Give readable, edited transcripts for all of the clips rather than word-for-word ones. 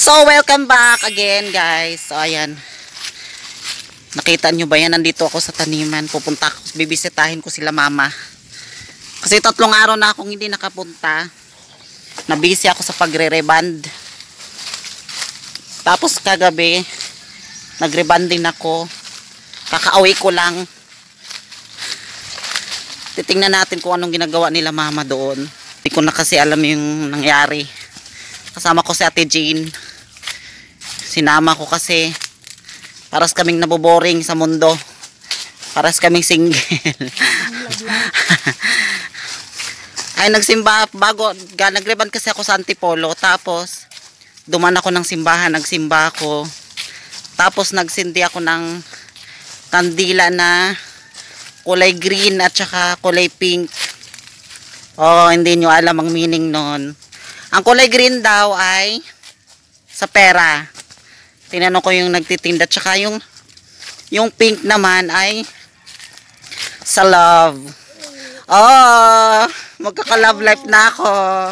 So, welcome back again, guys. So, ayan. Nakita nyo ba yan? Nandito ako sa taniman. Pupunta ako, bibisitahin ko sila mama. Kasi 3 araw na akong hindi nakapunta. Nabisi ako sa pagre-reband. Tapos kagabi, nagrebanding ako. Kakauwi ko lang. Titingnan natin kung anong ginagawa nila mama doon. Hindi ko na kasi alam yung nangyari. Kasama ko si Ate Jane. Sinama ko kasi paras kaming naboboring sa mundo. Paras kaming single. Ay nagsimba bago nagreband kasi ako sa Antipolo. Tapos duman ako ng simbahan, nagsimba ako. Tapos nagsindi ako ng kandila na kulay green at saka kulay pink. Oh, hindi nyo alam ang meaning nun. Ang kulay green daw ay sa pera. Tinanong ko yung nagtitinda. Tsaka yung pink naman ay sa love. Oh, magkaka-love life na ako.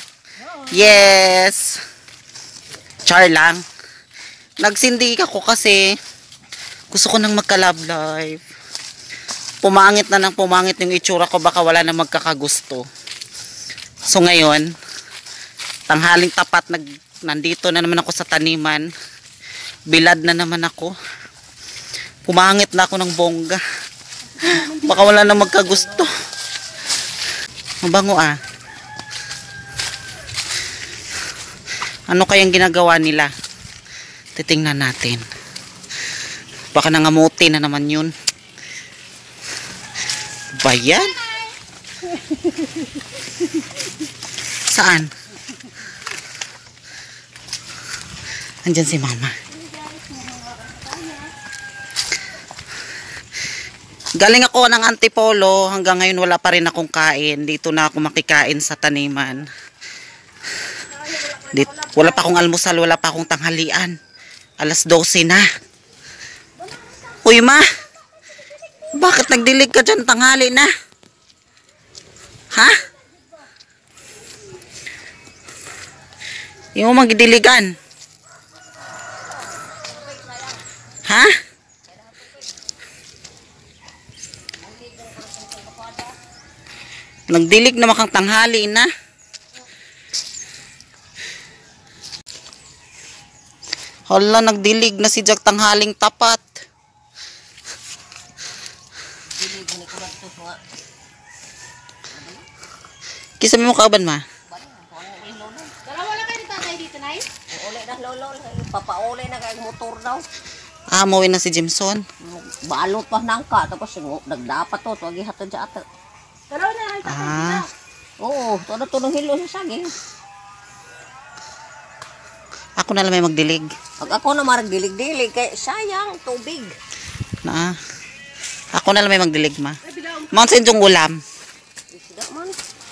Yes. Char lang. Nagsindi ako kasi gusto ko nang magka-love life. Pumangit na ng pumangit yung itsura ko. Baka wala na magkakagusto. So ngayon, tanghaling tapat, nandito na naman ako sa taniman. Bilad na naman ako. Pumangit na ako ng bongga. Baka wala na magkagusto. Mabango ah. Ano kayang ginagawa nila? Titingnan natin. Baka nangamuti na naman yun. Bayan? Saan? Andyan si mama. Galing ako ng Antipolo. Hanggang ngayon wala pa rin akong kain. Dito na ako makikain sa taniman. Wala pa akong almusal. Wala pa akong tanghalian. 12:00 na. Uy ma, bakit nagdilig ka dyan tanghali na? Ha? Yung magdiligan. Ha? Nagdilig na makang tanghali na. Hala, nagdilig na si Jack tanghaling tapat. Kisa mo kauban ma? Dalawa na kayo ni tatay dito, Nay? Uli na, lolo. Papauli na kayo motor daw. Ah, mawin na si Jimson. Balot pa nangka. Tapos nagdapat to. Tuwag ihatod siya ato. Dalawa na kayo tatay dito. Oo, todo-todo hilo sa saging. Ako na lang may magdilig. Pag ako na maragdilig-dilig, kaya sayang, tubig. Na. Ako na lang may magdilig ma. Monsin yung ulam. Isda man.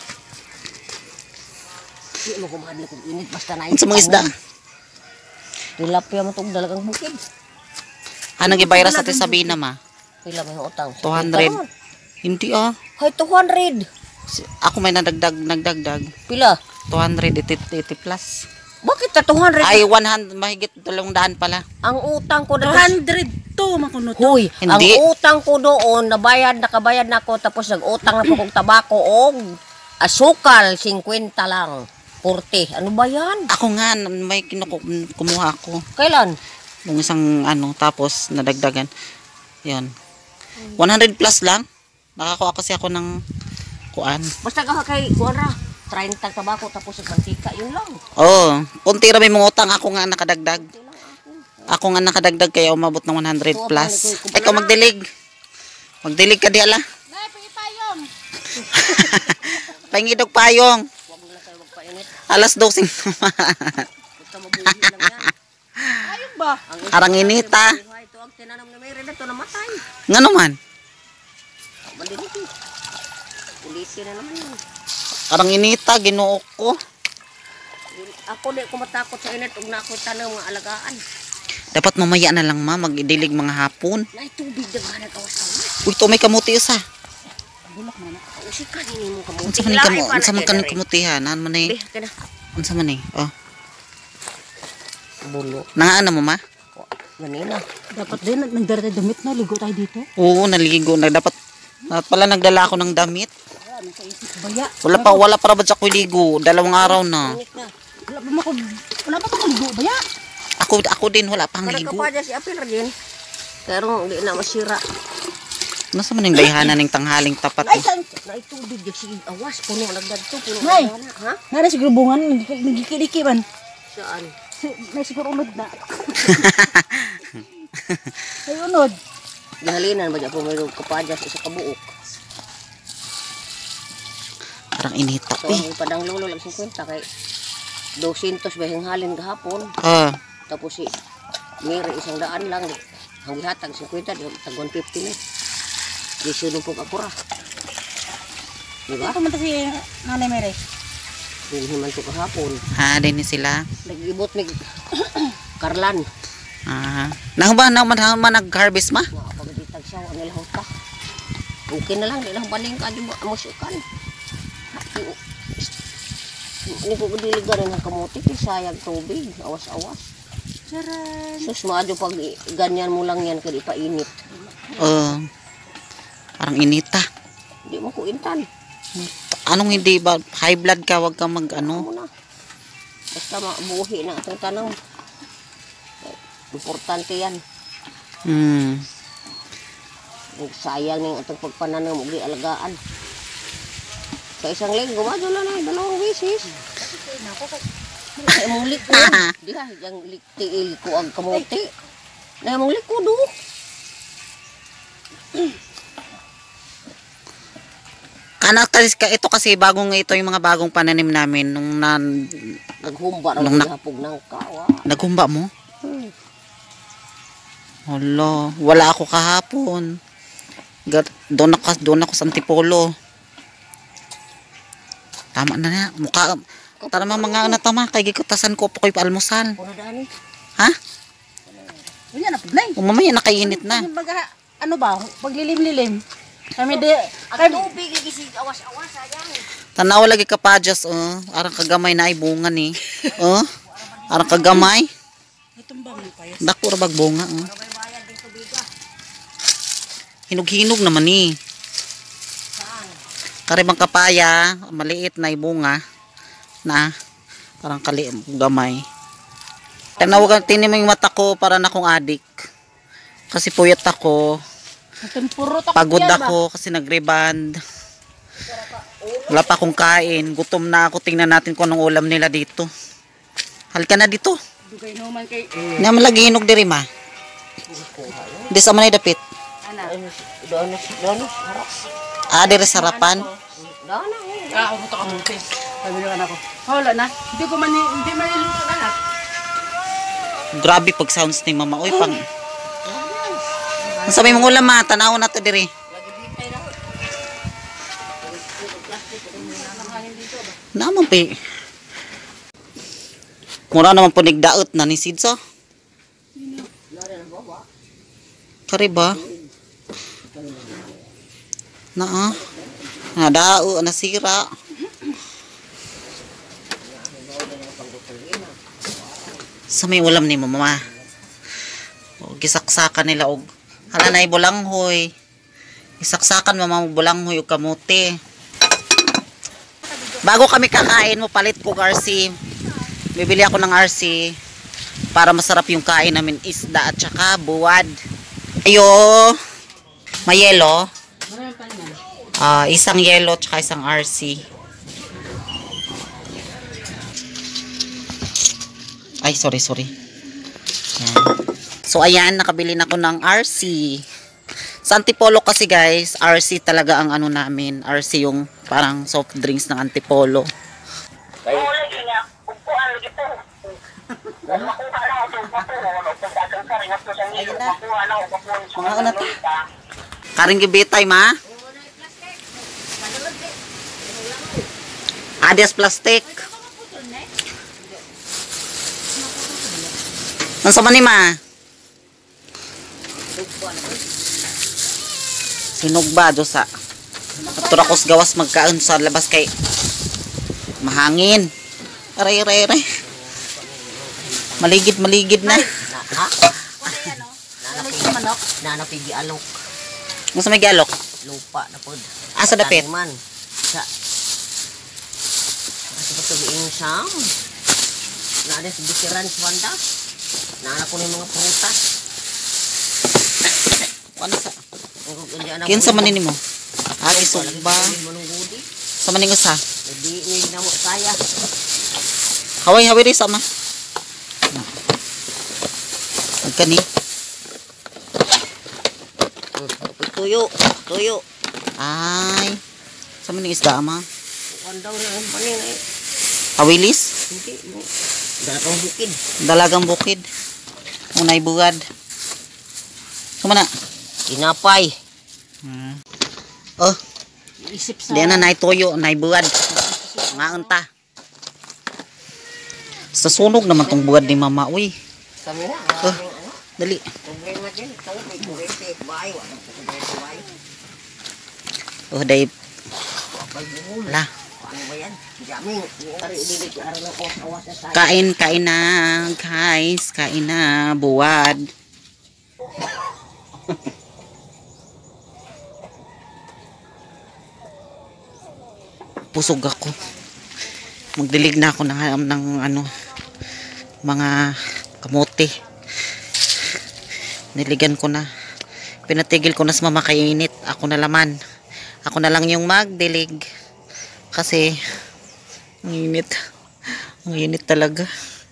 Di mo kumadli kung init. Basta na Sa mga isda. Tilapia mo itong dalagang bukid. Anong ibayra sa Sabina ma? Pila may utang? 200. Hindi ah. Hay, 200. Ako may nagdagdag. Pila? 280 plus. Bakit ta 200? Ay 100 mahigit 200 pala. Ang utang ko 200 to makuno to. Hoy, Hindi. ang utang ko doon, nakabayad na ako, tapos nag-utang na po kong tabako o asukal, 50 lang. 40. Ano ba yan? Ako nga may kumuha ako. Kailan? Nung isang tapos nadagdagan. 'Yon. 100 plus lang. Nakakuha kasi ako ng kuan. Basta ka kay Kuara, 30 tabako tapos mantika, yun lang. Oh, kunti ra may mga utang ako nga nakadagdag. Ako nga nakadagdag kaya umabot ng 100 plus. Ikaw magdilig. Magdilig ka di ala. Nay, payong. Pangidog payong. Huwag mo lang kayo magpainit. 12:00. Basta mabuhi lang yan. Ayun ba? Arang inita. Ito ang tinanam na may rin ito namatay. Nga naman. Malinis eh. Ulisin na naman yun. Arang inita ginuok ko. Ako di ko matakot sa init ug na ako tanong mga alagaan. Dapat mamaya na lang ma magdilig mga hapon. Nay tubig daghan ang kawas ka. Uy, to may kamuti isa. Bulak man na. Usik ka nini mo kamuti. Unsa man kanang kamutihan? Nan man eh. Kana. Unsa man eh? Oh. Bulo. Nangaano mo ma? Ganina. Dapat din, nagdara tayo damit na. Ligo tayo dito. Oo, naligo na. Dapat pala nagdala ako ng damit. Baya. Wala pa ba ako ligo? 2 araw na. Init na. Wala ba ako ligo? Baya. Ako din wala pang Para ligo. ka pa dyan si Apil din. Pero hindi na masira. Nasa man yung bayhanan ng tanghaling tapat. Ay, saan? Na itubig yung sige awas. Puno nagdadto. Puno Nay. nagdana. Ha? Nara siguro bungan. Nagkikiliki man. Saan? May siguro unod na. Ay, unod. Gihalinan ba dyan po mayroong kapadya sa isa kabuok. Parang inita So, eh. ang padang lolo lang 50 kay 200 ba yung halin gahapon. Ah, Tapos si Mary 100 lang. Ang gihatag 50, tag 150 na. Di sunod po akura. Diba? Ako man si Nanay Mere. Hindi man ito kahapon. din ni sila. Nag-ibot ni Karlan. Nahuba nag-harvest ma? Nakapagditag siya, ang ilahot pa. Okay na lang, ilang baling ka di mo amusikan. Hindi ko diligan ng kamuti, sayang tubig, awas-awas. Charan. Sus, maadyo pag ganyan mo lang yan, kaya ipainit. Parang inita. Hindi mo kuintan. Anong hindi ba? High blood ka, wag kang Ano mag-ano. na. Basta mabuhi na itong tanong. Importante yan. Sayang ng itong pagpananaw mo, alagaan. Sa isang linggo, madyo na na, 2 beses. Ay, mong likod. Di ha, yung tiil ko ang kamuti. Na mong likod, oh. Ito kasi bagong ito yung mga bagong pananim namin nung Naghumba raw Nung ng hapog ng kawa. naghumba mo. Wala ako kahapon. Doon ako sa Antipolo. Tama na. Mukha tara mga anak tama kay gikutasan ko pa koy almusal. Puro dani. Ha? Yan na, Nay. Mamaya nakainit na. Ano ba? Paglilim-lilim. Kami di. Ang tubig, igisig awas-awas, sayang. Tanaw lagi ka pa just arang kagamay na ay bunga ni. Arang kagamay. Itong bang ng payas. Dako ra bag bunga. Hinog-hinog naman ni. Karibang kapaya, maliit na bunga na parang gamay. Tanawagan tinim mo yung mata ko para na akong adik. Kasi puyat ako. Pagod ako kasi nag-reband. Wala pa akong kain. Gutom na ako. Tingnan natin kung anong ulam nila dito. Halika na dito. Dugay naman kay... Naman lagi hinog diri ma. Di sa manay dapit. Donos, harap. Diri sa harapan. Dana, Umuto ka muti. Sabi ng anak ko. Wala na. Hindi man iluto na lahat. Grabe pag sounds ni mama. Uy, pang... Ang sabi mong ulam ma. Tanaw na to diri. Naman pa mura naman po nigdaot na ni Sidso. Kari ba? Nadao, nasira. Sa may ulam ni mama. Gisaksakan nila og hala na bulanghoy. Isaksakan mama mo bulanghoy og kamote. Bago kami kakain mo palit ko RC. Bibili ako ng RC para masarap yung kain namin, isda at saka buwad. Ayo. May yelo. Isang yelo at saka isang RC. Ay, sorry. Ayan. So, ayan, nakabili na ako ng RC. Sa Antipolo kasi guys, RC talaga ang ano namin. RC yung parang soft drinks ng Antipolo. Mga ano to? Karing gibitay ma? Adias plastic. Ano sa man ma? Sinugba do sa turakos gawas magkaon sa labas kay mahangin. Aray. Maligid na. Ha? Manok. Nanapigi alok. Gusto may gialok? Lupa na pod. Asa dapit? Taniman. Sa Asa ba tubiing sam? Naada sa bisiran sa banda. Naana ko ng mga prutas. Ano sa? Kinsa man nimo? Agi sugba. Sa maning usa. Hindi ni namo saya. Haway ri sama. Magkani. Tuyo. Ay. Sa maning isda ama. Wandaw na ang paning ay. Hawilis. Hindi. Datang bukid. Dalagang bukid. Unay bugad. Sumana. Tinapay. Oh, Isip sa... di na naituyo, naibuad. Nga unta. Sa sunog naman tong buwad ni mama. Uy, Kami na. Oh. Dali. Problema din. Ito may kurete. Bahay. Wala sa kurete bahay. Oh, day. Pagbuhol. La. Ano ba yan? Jaming. Ari ulilit. Araw na ko. Awas na tayo. Kain na, guys. Kain na, buwad. Pusog ako. Magdilig na ako ng ano, mga kamote. Niligan ko na. Pinatigil ko na sa mama kay init. Ako na laman. Ako na lang yung magdilig. Kasi ang init. Ang init talaga.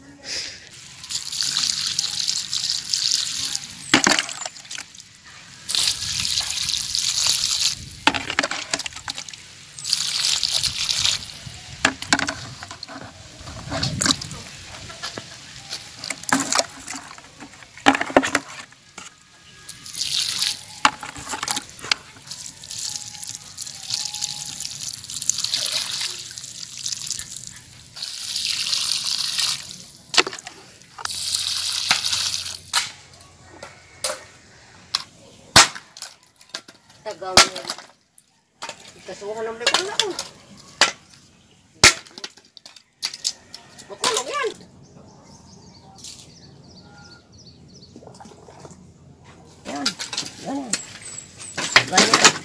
Tagaw niya. Ikasuhan ng lekon na ako. Makulog yan. Yan. Yan. Ganyan.